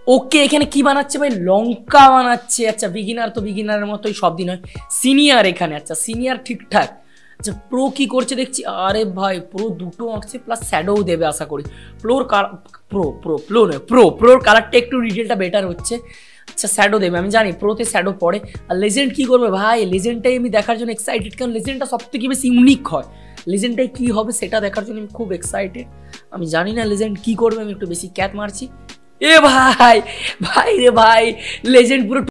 ওকে এখানে কি বানাচ্ছে ভাই? লঙ্কা বানাচ্ছে। আচ্ছা বিগিনার তো বিগিনারের মতোই সব দিন হয়। সিনিয়র এখানে, আচ্ছা সিনিয়র ঠিকঠাক। আচ্ছা প্রো কি করছে দেখছি, আরে ভাই প্রো দুটো আঁকছে প্লাস শ্যাডোও দেবে আশা করি। প্রোর প্রো প্রো প্রো নয় প্রো প্রোর কালারটা একটু ডিটেলটা বেটার হচ্ছে। আচ্ছা শ্যাডো দেবে, আমি জানি প্রোতে শ্যাডো পড়ে। আর লেজেন্ড কি করবে ভাই? লেজেন্ডটাই আমি দেখার জন্য এক্সাইটেড, কারণ লেজেন্ডটা সব থেকে বেশি ইউনিক হয়। লেজেন্ডটাই কী হবে সেটা দেখার জন্য আমি খুব এক্সাইটেড। আমি জানি না লেজেন্ড কী করবে, আমি একটু বেশি ক্যাত মারছি। এ ভাই ভাই রে ভাই, লেজেন্ড পুরো